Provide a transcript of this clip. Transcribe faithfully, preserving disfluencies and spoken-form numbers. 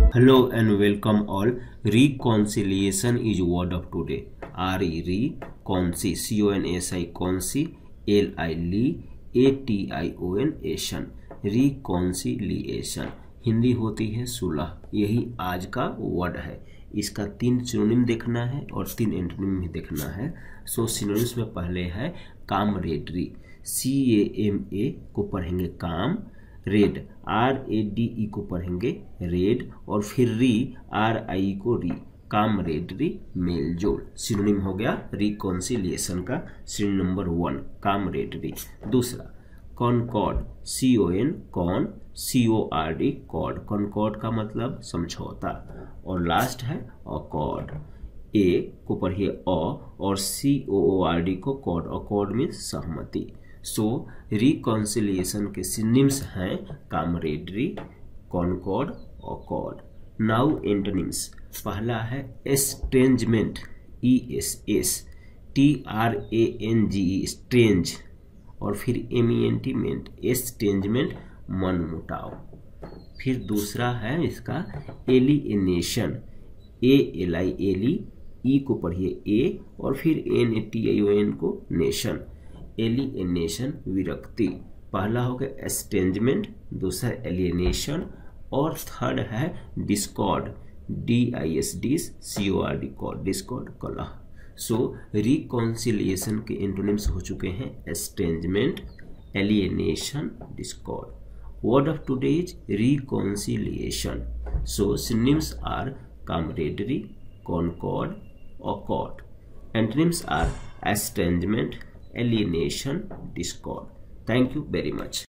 Hello and welcome all. Reconciliation is word of today. R E reconcil, C O N S I conci, L I li, A T I O N ation. Reconciliation Hindi होती है सुलह। यही आज का word है। इसका तीन synonym देखना है और तीन एंटोनिम भी देखना है। सो सिनोनिम्स में पहले है कामरेडरी, सी ए एम ए को पढ़ेंगे com, red R A D E को पढ़ेंगे रेड, और फिर री आर आई को री, कामरेडरी मेलजोल। सिनोनिम हो गया रिकॉन्सिलिएशन का सिनोनिम नंबर वन कामरेडरी। दूसरा concord, C O N con, C O R D cord, concord का मतलब समझौता। और लास्ट है अकॉर्ड, ए को पढ़िए अ और C O O R D को कॉर्ड, अकॉर्ड में सहमति। सो रिकॉन्सिलिएशन के सिनोनिम्स हैं camaraderie, concord, accord. Now antonyms, पहला है estrangement, E S S T R A N G E, strange, और फिर M E N T ment, estrangement मनमुटाव। फिर दूसरा है इसका एलिएनेशन, ए एल आई एली, ई को पढ़िए ए और फिर N A T I O N को नेशन, एलिएनेशन विरक्ति। पहला हो गया एस्ट्रेंजमेंट, दूसरा एलिएनेशन, और थर्ड है discord, D I S D C O R D cord, discord कलह। सो रिकॉन्सिलिएशन के एंटोनिम्स हो चुके हैं estrangement, alienation, discord. Word of today is reconciliation. So synonyms are camaraderie, concord, accord. Antonyms are estrangement, alienation, discord. Thank you very much.